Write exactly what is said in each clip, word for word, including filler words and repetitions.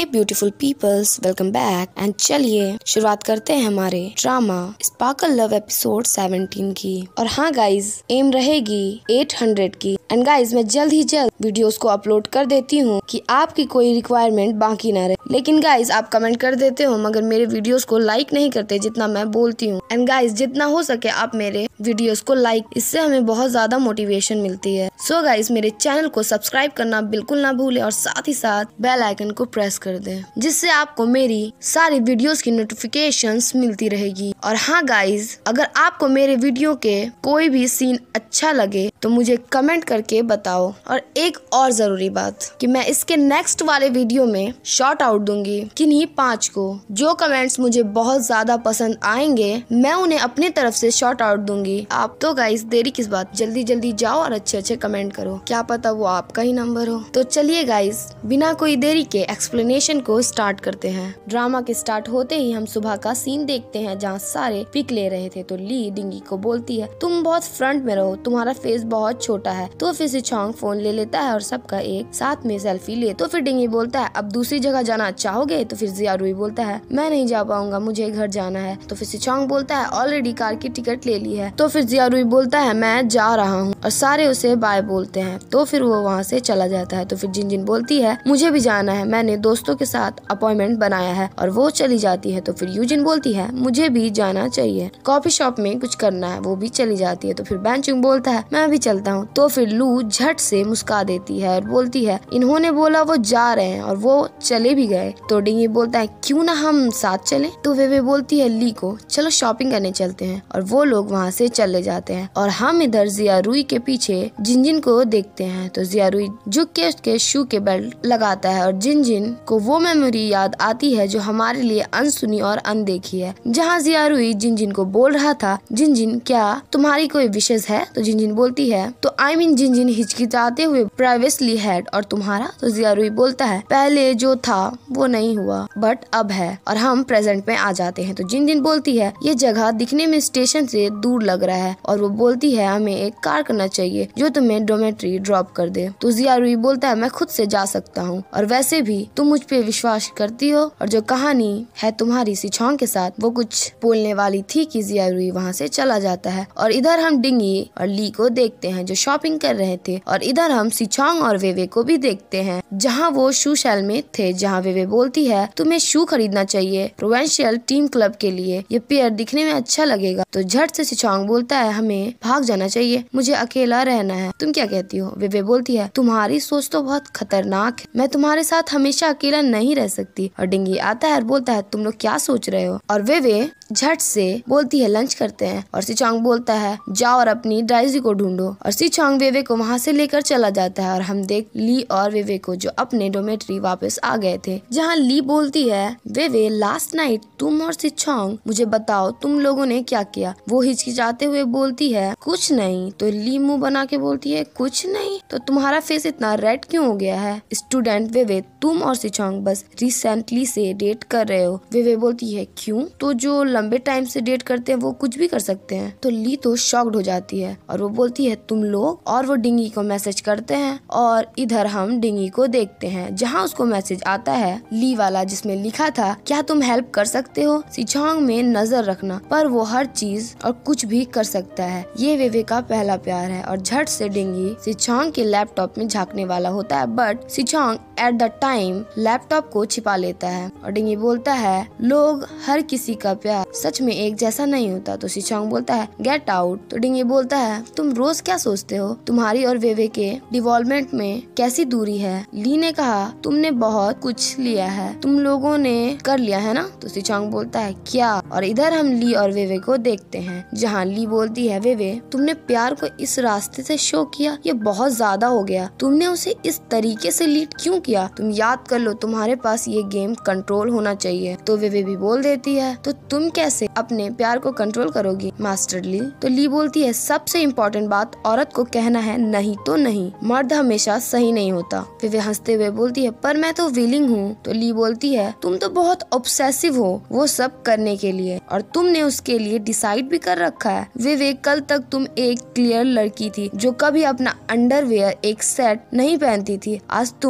Hi beautiful peoples, welcome back. And चलिए शुरुआत करते हैं हमारे drama sparkle love episode seventeen की। और हाँ गाइज, एम रहेगी एट हंड्रेड की। एंड गाइज, मैं जल्द ही जल्द वीडियोस को अपलोड कर देती हूँ कि आपकी कोई रिक्वायरमेंट बाकी ना रहे। लेकिन गाइज, आप कमेंट कर देते हो मगर मेरे वीडियोस को लाइक नहीं करते जितना मैं बोलती हूँ। एंड गाइज, जितना हो सके आप मेरे वीडियोस को लाइक, इससे हमें बहुत ज्यादा मोटिवेशन मिलती है। सो so गाइज, मेरे चैनल को सब्सक्राइब करना बिल्कुल ना भूले और साथ ही साथ बेल आइकन को प्रेस कर दें, जिससे आपको मेरी सारी वीडियोस की नोटिफिकेशंस मिलती रहेगी। और हाँ गाइज, अगर आपको मेरे वीडियो के कोई भी सीन अच्छा लगे तो मुझे कमेंट करके बताओ। और एक और जरूरी बात कि मैं इसके नेक्स्ट वाले वीडियो में शॉर्ट आउट दूंगी किन्हीं पांच को। जो कमेंट्स मुझे बहुत ज्यादा पसंद आएंगे मैं उन्हें अपनी तरफ से शॉर्ट आउट दूंगी। आप तो गाइस देरी किस बात, जल्दी जल्दी जाओ और अच्छे अच्छे कमेंट करो, क्या पता वो आपका ही नंबर हो। तो चलिए गाइस, बिना कोई देरी के एक्सप्लेनेशन को स्टार्ट करते हैं। ड्रामा के स्टार्ट होते ही हम सुबह का सीन देखते हैं जहाँ सारे पिक ले रहे थे। तो ली डिंगी को बोलती है, तुम बहुत फ्रंट में रहो, तुम्हारा फेस बहुत छोटा है। तो फिर सिचोंग फोन ले लेता है और सबका एक साथ में सेल्फी ले। तो फिर डिंगी बोलता है, अब दूसरी जगह जाना चाहोगे? तो फिर जियारुई बोलता है, मैं नहीं जा पाऊंगा, मुझे घर जाना है। तो फिर सिचोंग बोलता है, ऑलरेडी कार की टिकट ले ली है। तो फिर जियारुई बोलता है, मैं जा रहा हूँ, और सारे उसे बाय बोलते हैं। तो फिर वो वहाँ से चला जाता है। तो फिर जिनजिन बोलती है, मुझे भी जाना है, मैंने दोस्तों के साथ अपॉइंटमेंट बनाया है, और वो चली जाती है। तो फिर यूजिन बोलती है, मुझे भी जाना चाहिए, कॉफी शॉप में कुछ करना है, वो भी चली जाती है। तो फिर बैंचुंग बोलता है, मैं भी चलता हूँ। तो फिर लू झट से मुस्का देती है और बोलती है, इन्होंने बोला वो जा रहे हैं और वो चले भी गए। तो डिंगी बोलता है, क्यों ना हम साथ चलें? तो वे वे बोलती है ली को, चलो शॉपिंग करने चलते हैं, और वो लोग वहाँ से चले जाते हैं। और हम इधर जियारुई के पीछे जिनजिन को देखते हैं। तो जियारुई झुक के उसके शू के बेल्ट लगाता है और जिनजिन को वो मेमोरी याद आती है जो हमारे लिए अनसुनी और अनदेखी है, जहाँ जियारुई जिनजिन को बोल रहा था, जिनजिन क्या तुम्हारी कोई विशेष है? तो जिनजिन बोलती है, तो आई मीन जिनजिन हिचकिचाते हुए प्राइवेसली हेड, और तुम्हारा? तो जियारुई बोलता है, पहले जो था वो नहीं हुआ बट अब है, और हम प्रेजेंट में आ जाते हैं। तो जिनजिन बोलती है, ये जगह दिखने में स्टेशन से दूर लग रहा है, और वो बोलती है, हमें एक कार करना चाहिए जो तुम्हें डोमेट्री ड्रॉप कर दे। तो जियारुई बोलता है, मैं खुद से जा सकता हूँ, और वैसे भी तुम मुझ पे विश्वास करती हो, और जो कहानी है तुम्हारी सिचोंग के साथ वो कुछ बोलने वाली थी कि जियारुई वहाँ से चला जाता है। और इधर हम डिंगी और ली को देखते हैं जो शॉपिंग कर रहे थे, और इधर हम सिचोंग और वेवे को भी देखते हैं जहाँ वो शू शैल में थे, जहाँ वेवे बोलती है, तुम्हें शू खरीदना चाहिए प्रोविंशियल टीम क्लब के लिए, ये पेयर दिखने में अच्छा लगेगा। तो झट से सिचोंग बोलता है, हमें भाग जाना चाहिए, मुझे अकेला रहना है, तुम क्या कहती हो? वेवे बोलती है, तुम्हारी सोच तो बहुत खतरनाक है, मैं तुम्हारे साथ हमेशा अकेला नहीं रह सकती। और डिंगी आता है और बोलता है, तुम लोग क्या सोच रहे हो? और वेवे झट से बोलती है, लंच करते हैं। और सिचोंग बोलता है, जाओ और अपनी डायरी को ढूंढो। और सिचोंग वेवे को वहाँ से लेकर चला जाता है, और हम देख ली और वेवे को जो अपने डोमेट्री वापस आ गए थे, जहाँ ली बोलती है, वेवे लास्ट नाइट तुम और सिचोंग मुझे बताओ तुम लोगों ने क्या किया? वो हिचकिचाते हुए बोलती है, कुछ नहीं। तो ली मुंह बना के बोलती है, कुछ नहीं? तो तुम्हारा फेस इतना रेड क्यों हो गया है? स्टूडेंट वेवे, तुम और सिचोंग बस रिसेंटली से डेट कर रहे हो। वेवे बोलती है, क्यों? तो जो लंबे टाइम से डेट करते हैं वो कुछ भी कर सकते हैं। तो ली तो शॉक्ड हो जाती है और वो बोलती है, तुम लोग? और वो डिंगी को मैसेज करते हैं, और इधर हम डिंगी को देखते हैं जहाँ उसको मैसेज आता है ली वाला, जिसमें लिखा था, क्या तुम हेल्प कर सकते हो? सिचोंग में नजर रखना, पर वो हर चीज और कुछ भी कर सकता है, ये वेवे का पहला प्यार है। और झट से डिंगी सिचोंग के लैपटॉप में झांकने वाला होता है, बट सिचोंग एट द टाइम लैपटॉप को छिपा लेता है। और डिंगी बोलता है, लोग हर किसी का प्यार सच में एक जैसा नहीं होता। तो सिचोंग बोलता है, गेट आउट। तो डिंगी बोलता है, तुम रोज क्या सोचते हो? तुम्हारी और वेवे के डिवॉल्वमेंट में कैसी दूरी है? ली ने कहा, तुमने बहुत कुछ लिया है, तुम लोगों ने कर लिया है ना? तो सिचोंग बोलता है, क्या? और इधर हम ली और वेवे को देखते हैं जहाँ ली बोलती है, वेवे तुमने प्यार को इस रास्ते से शो किया, ये बहुत ज्यादा हो गया, तुमने उसे इस तरीके से लीड क्यों किया? तुम याद कर लो, तुम्हारे पास ये गेम कंट्रोल होना चाहिए। तो वेवे भी बोल देती है, तो तुम कैसे अपने प्यार को कंट्रोल करोगी मास्टर ली? तो ली बोलती है, सबसे इम्पोर्टेंट बात औरत को कहना है नहीं तो नहीं, मर्द हमेशा सही नहीं होता। फिर वे हंसते हुए बोलती है, पर मैं तो विलिंग हूँ। तो ली बोलती है, तुम तो बहुत ऑब्सेसिव हो वो सब करने के लिए, और तुमने उसके लिए डिसाइड भी कर रखा है। वे वे कल तक तुम एक क्लियर लड़की थी जो कभी अपना अंडरवेयर एक सेट नहीं पहनती थी, आज तुम उसके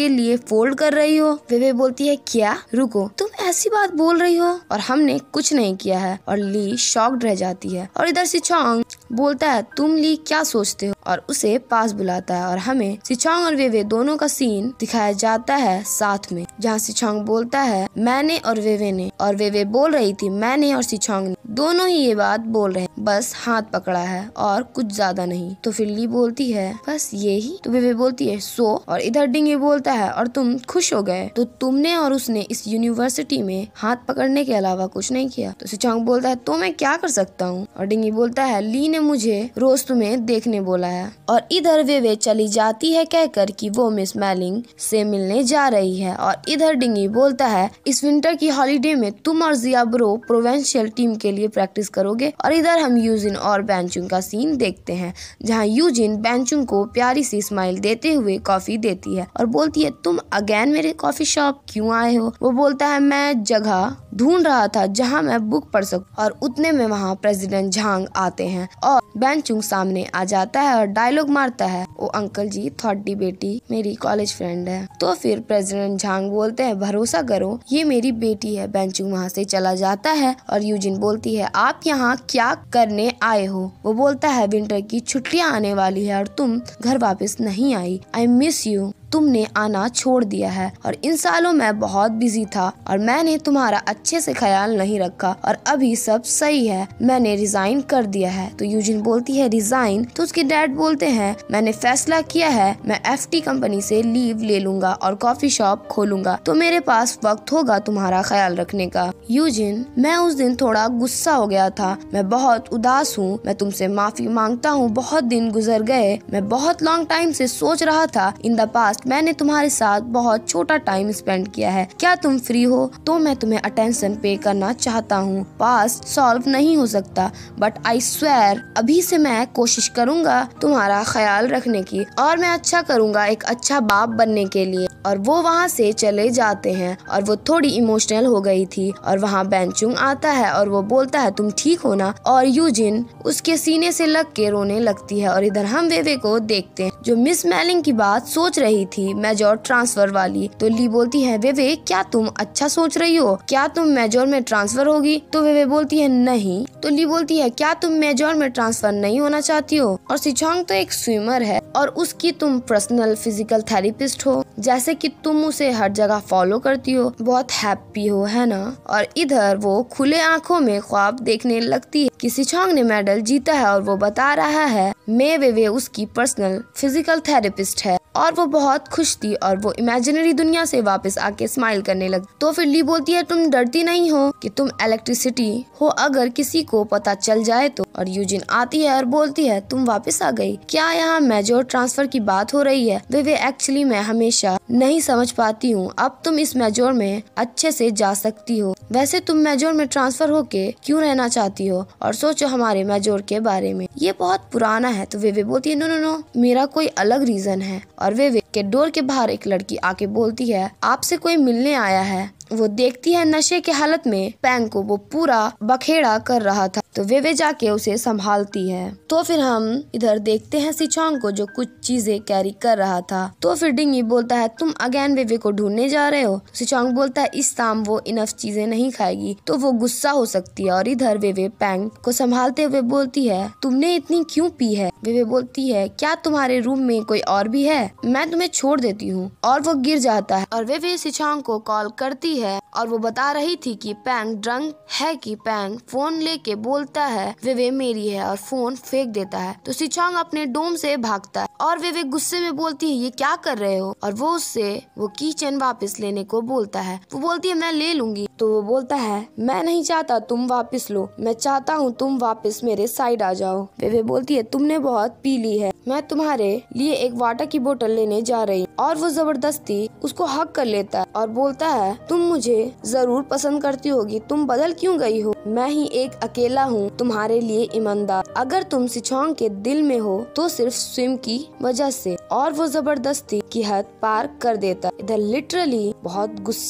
लिए फोल्ड कर रही हो। वेवे बोलती है क्या, रुको, तुम ऐसी बात बोल रही हो और हमने कुछ नहीं किया है। और ली शॉक्ड रह जाती है। और इधर सिचोंग बोलता है तुम ली क्या सोचते हो, और उसे पास बुलाता है और हमें सिचोंग और वेवे दोनों का सीन दिखाया जाता है साथ में, जहाँ सिचोंग बोलता है मैंने और वेवे ने, और वेवे बोल रही थी मैंने और सिचोंग ने, दोनों ही ये बात बोल रहे हैं, बस हाथ पकड़ा है और कुछ ज्यादा नहीं। तो फिर ली बोलती है बस ये ही। तो वेवे बोलती है सो, और इधर डिंगी बोलता है और तुम खुश हो गए, तो तुमने और उसने इस यूनिवर्सिटी में हाथ पकड़ने के अलावा कुछ नहीं किया। तो सिचोंग बोलता है तो मैं क्या कर सकता हूँ, और डिंगी बोलता है ली ने मुझे रोज तुम्हें देखने बोला है। और इधर वेवे चली जाती है कहकर कि वो मिस मैलिंग से मिलने जा रही है। और इधर डिंगी बोलता है इस विंटर की हॉलीडे में तुम और जिया ब्रो प्रोविंशियल टीम के लिए प्रैक्टिस करोगे। और इधर हम यूजिन और बेंचुंग का सीन देखते हैं, जहाँ यूजिन बेंचुंग को प्यारी सी स्माइल देते हुए कॉफी देती है और बोलती है तुम अगेन मेरे कॉफी शॉप क्यों आए हो। वो बोलता है मैं जगह ढूंढ रहा था जहाँ मैं बुक पढ़ सकूं। और उतने में वहाँ प्रेसिडेंट झांग आते हैं और बेंचुंग सामने आ जाता है और डायलॉग मारता है ओ अंकल जी थोड़ी बेटी मेरी कॉलेज फ्रेंड है। तो फिर प्रेसिडेंट झांग बोलते हैं भरोसा करो ये मेरी बेटी है। बेंचुंग वहाँ से चला जाता है और यूजिन बोलती है आप यहाँ क्या करने आए हो। वो बोलता है विंटर की छुट्टियाँ आने वाली है और तुम घर वापस नहीं आई, आई मिस यू, तुमने आना छोड़ दिया है और इन सालों में बहुत बिजी था और मैंने तुम्हारा अच्छे से ख्याल नहीं रखा और अभी सब सही है, मैंने रिजाइन कर दिया है। तो यूजिन बोलती है रिजाइन, तो उसके डैड बोलते हैं मैंने फैसला किया है मैं एफटी कंपनी से लीव ले लूंगा और कॉफी शॉप खोलूंगा, तो मेरे पास वक्त होगा तुम्हारा ख्याल रखने का। यूजिन मैं उस दिन थोड़ा गुस्सा हो गया था, मैं बहुत उदास हूँ, मैं तुमसे माफी मांगता हूँ, बहुत दिन गुजर गए, मैं बहुत लॉन्ग टाइम से सोच रहा था इन द पास्ट मैंने तुम्हारे साथ बहुत छोटा टाइम स्पेंड किया है, क्या तुम फ्री हो तो मैं तुम्हें अटेंशन पे करना चाहता हूँ। पास्ट सॉल्व नहीं हो सकता बट आई स्वेयर अभी से मैं कोशिश करूँगा तुम्हारा ख्याल रखने की और मैं अच्छा करूँगा एक अच्छा बाप बनने के लिए। और वो वहाँ से चले जाते हैं और वो थोड़ी इमोशनल हो गई थी और वहाँ बेंचुंग आता है और वो बोलता है तुम ठीक हो ना, और यूजिन उसके सीने से लग के रोने लगती है। और इधर हम वेवे को देखते हैं जो मिस मैलिंग की बात सोच रही थी मेजर ट्रांसफर वाली। तो ली बोलती है वेवे क्या तुम अच्छा सोच रही हो, क्या तुम मेजर में ट्रांसफर होगी। तो वेवे बोलती है नहीं। तो ली बोलती है क्या तुम मेजर में ट्रांसफर नहीं होना चाहती हो, और सिचोंग तो एक स्विमर है और उसकी तुम पर्सनल फिजिकल थेरेपिस्ट हो, जैसे कि तुम उसे हर जगह फॉलो करती हो, बहुत हैप्पी हो है ना। और इधर वो खुले आंखों में ख्वाब देखने लगती है कि सिचोंग ने मेडल जीता है और वो बता रहा है मे वेवे उसकी पर्सनल फिजिकल थेरेपिस्ट है और वो बहुत खुश थी और वो इमेजिनरी दुनिया से वापस आके स्माइल करने लगी। तो फिर ली बोलती है तुम डरती नहीं हो कि तुम इलेक्ट्रिसिटी हो अगर किसी को पता चल जाए तो। और यूजिन आती है और बोलती है तुम वापस आ गई, क्या यहाँ मेजर ट्रांसफर की बात हो रही है। वे वे एक्चुअली मैं हमेशा नहीं समझ पाती हूँ, अब तुम इस मेजर में अच्छे से जा सकती हो, वैसे तुम मेजर में ट्रांसफर होके क्यों रहना चाहती हो और सोचो हमारे मेजर के बारे में, ये बहुत पुराना है। तो वे वे बोलती है नो नो नो मेरा कोई अलग रीजन है। और वे वे के डोर के बाहर एक लड़की आके बोलती है आपसे कोई मिलने आया है। वो देखती है नशे के हालत में पैंग को वो पूरा बखेड़ा कर रहा था, तो वेवे जाके उसे संभालती है। तो फिर हम इधर देखते हैं सिचोंग को जो कुछ चीजें कैरी कर रहा था। तो फिर डिंगी बोलता है तुम अगेन वेवे को ढूंढने जा रहे हो। सिचोंग बोलता है इस शाम वो इनफ चीजें नहीं खाएगी तो वो गुस्सा हो सकती है। और इधर वेवे पैंग को संभालते हुए बोलती है तुमने इतनी क्यों पी है। वेवे बोलती है क्या तुम्हारे रूम में कोई और भी है, मैं तुम्हें छोड़ देती हूँ। और वो गिर जाता है और वेवे सिचोंग को कॉल करती है और वो बता रही थी कि पैंग ड्रंक है कि पैंग फोन लेके बोलता है वेवे मेरी है और फोन फेंक देता है। तो सिचोंग अपने डोम से भागता है और वेवे गुस्से में बोलती है ये क्या कर रहे हो, और वो उससे वो कीचेन वापस लेने को बोलता है। वो बोलती है मैं ले लूंगी। तो वो बोलता है मैं नहीं चाहता तुम वापस लो, मैं चाहता हूँ तुम वापस मेरे साइड आ जाओ। वेवे बोलती है तुमने बहुत पी ली है, मैं तुम्हारे लिए एक वाटर की बोतल लेने जा रही हूँ। और वो जबरदस्ती उसको हक कर लेता है और बोलता है तुम मुझे जरूर पसंद करती होगी, तुम बदल क्यों गई हो, मैं ही एक अकेला हूँ तुम्हारे लिए ईमानदार, अगर तुम सिचोंग के दिल में हो तो सिर्फ स्विम की वजह से। और वो जबरदस्ती की हद पार कर देता। इधर लिटरली बहुत गुस्सा आया।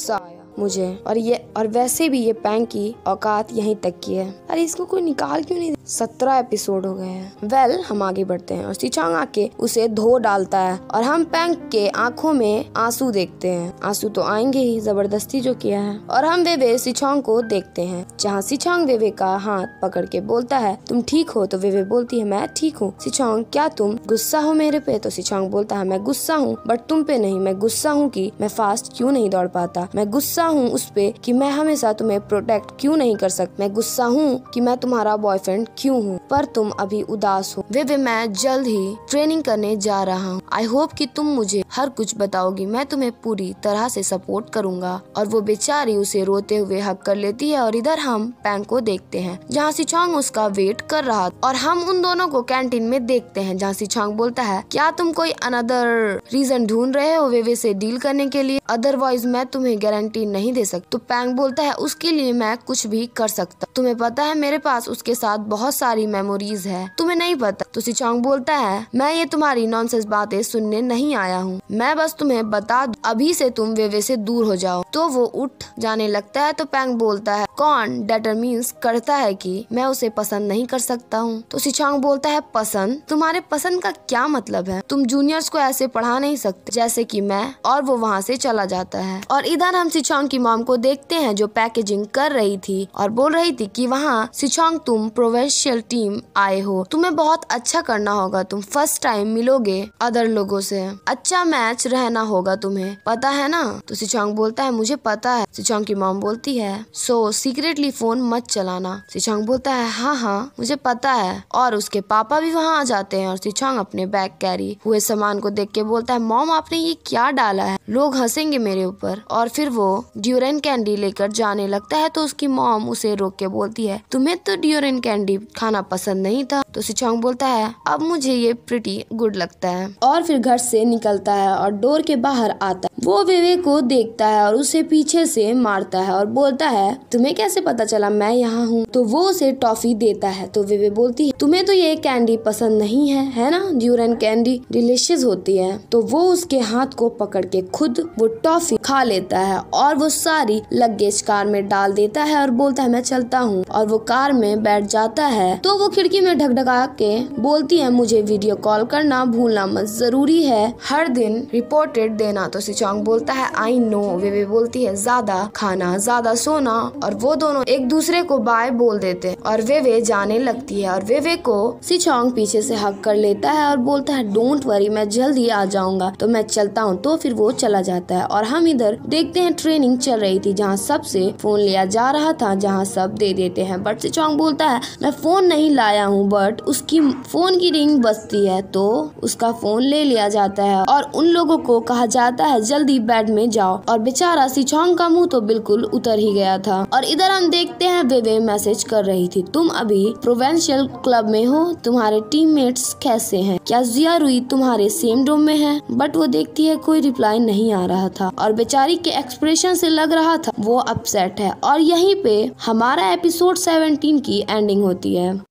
मुझे, और ये और वैसे भी ये पैंग की औकात यहीं तक की है। अरे इसको कोई निकाल क्यों नहीं? सत्रह एपिसोड हो गए हैं। वेल well, हम आगे बढ़ते हैं और सिचोंग आके उसे धो डालता है और हम पैंग के आंखों में आंसू देखते हैं। आंसू तो आएंगे ही, जबरदस्ती जो किया है। और हम वेवे सिचोंग को देखते हैं, जहाँ सिचोंग वेवे का हाथ पकड़ के बोलता है तुम ठीक हो? तो वेवे बोलती है मैं ठीक हूँ। सिचोंग क्या तुम गुस्सा हो मेरे पे? तो सिचोंग बोलता है मैं गुस्सा हूँ बट तुम पे नहीं। मैं गुस्सा हूँ कि मैं फास्ट क्यों नहीं दौड़ पाता। मैं गुस्सा हूँ उस पे कि मैं हमेशा तुम्हें प्रोटेक्ट क्यों नहीं कर सकता। मैं गुस्सा हूँ कि मैं तुम्हारा बॉयफ्रेंड क्यों हूँ, पर तुम अभी उदास हो। वेवे मैं जल्द ही ट्रेनिंग करने जा रहा हूँ। आई होप कि तुम मुझे हर कुछ बताओगी। मैं तुम्हें पूरी तरह से सपोर्ट करूंगा। और वो बेचारी उसे रोते हुए हक कर लेती है। और इधर हम पैंग को देखते हैं, जहाँ सिचोंग उसका वेट कर रहा, और हम उन दोनों को कैंटीन में देखते हैं, जहाँ सिचोंग बोलता है क्या तुम कोई अनदर रीजन ढूंढ रहे हो वेवे से डील करने के लिए? अदरवाइज मैं तुम्हें गारंटी नहीं दे सकता। तो पैंग बोलता है उसके लिए मैं कुछ भी कर सकता। तुम्हें पता है मेरे पास उसके साथ बहुत सारी मेमोरीज है, तुम्हें नहीं पता? तो सिचोंग बोलता है मैं ये तुम्हारी नॉनसेंस बातें सुनने नहीं आया हूँ, मैं बस तुम्हें बता दूं, अभी से तुम वेवे से दूर हो जाओ। तो वो उठ जाने लगता है। तो पैंग बोलता है कौन डिटरमिन्स करता है कि मैं उसे पसंद नहीं कर सकता हूँ? तो सिचोंग बोलता है पसंद? तुम्हारे पसंद का क्या मतलब है? तुम जूनियर्स को ऐसे पढ़ा नहीं सकते जैसे कि मैं। और वो वहाँ से चला जाता है। और इधर हम सिचोंग की मॉम को देखते हैं, जो पैकेजिंग कर रही थी और बोल रही थी कि वहाँ सिचोंग तुम प्रोविंशियल टीम आए हो, तुम्हें बहुत अच्छा करना होगा, तुम फर्स्ट टाइम मिलोगे अदर लोगों से, अच्छा मैच रहना होगा, तुम्हें पता है ना? तो सिचोंग बोलता है मुझे पता है। सिचोंग की मॉम बोलती है सो सीक्रेटली फोन मत चलाना। सिचोंग बोलता है हाँ हाँ मुझे पता है। और उसके पापा भी वहाँ आ जाते हैं और सिचोंग अपने बैग कैरी हुए सामान को देख के बोलता है मॉम आपने ये क्या डाला है, लोग हंसेंगे मेरे ऊपर। और फिर वो ड्यूरेन कैंडी लेकर जाने लगता है। तो उसकी मॉम उसे रोक के बोलती है तुम्हें तो ड्यूरेन कैंडी खाना पसंद नहीं था। तो सिचोंग बोलता है अब मुझे ये प्रिटी गुड लगता है। और फिर घर से निकलता है और डोर के बाहर आता है। वो वेवे को देखता है और उसे पीछे से मारता है और बोलता है तुम्हें कैसे पता चला मैं यहाँ हूँ? तो वो उसे टॉफी देता है। तो वेवे बोलती है तुम्हें तो ये कैंडी पसंद नहीं है, है ना? ड्यूरेन कैंडी डिलीशियस होती है। तो वो उसके हाथ को पकड़ के खुद वो टॉफी खा लेता है और वो सारी लगेज कार में डाल देता है और बोलता है मैं चलता हूँ। और वो कार में बैठ जाता है। तो वो खिड़की में ढकढका के बोलती है मुझे वीडियो कॉल करना भूलना मत, जरूरी है हर दिन रिपोर्टेड देना। तो सिचोंग बोलता है आई नो। वेवे बोलती है ज्यादा खाना ज्यादा सोना। और वो दोनों एक दूसरे को बाय बोल देते और वेवे जाने लगती है। और वेवे को सिचोंग पीछे से हक कर लेता है और बोलता है डोंट वरी मैं जल्द ही आ जाऊंगा, तो मैं चलता हूँ। तो फिर वो चला जाता है। और हम इधर देखते हैं ट्रेनिंग चल रही थी, जहाँ सबसे फोन लिया जा रहा था, जहाँ सब दे देते हैं। बट सिचोंग बोलता है मैं फोन नहीं लाया हूँ। बट उसकी फोन की रिंग बजती है तो उसका फोन ले लिया जाता है और उन लोगों को कहा जाता है जल्दी बेड में जाओ। और बेचारा सिचोंग का मुंह तो बिल्कुल उतर ही गया था। और इधर हम देखते हैं वेवे मैसेज कर रही थी तुम अभी प्रोविंशियल क्लब में हो, तुम्हारे टीममेट्स कैसे हैं, क्या जिया रुई तुम्हारे सेम रूम में है? बट वो देखती है कोई रिप्लाई नहीं आ रहा था और बेचारी के एक्सप्रेशन से लग रहा था वो अपसेट है। और यहीं पे हमारा एपिसोड सेवनटीन की एंडिंग होती है।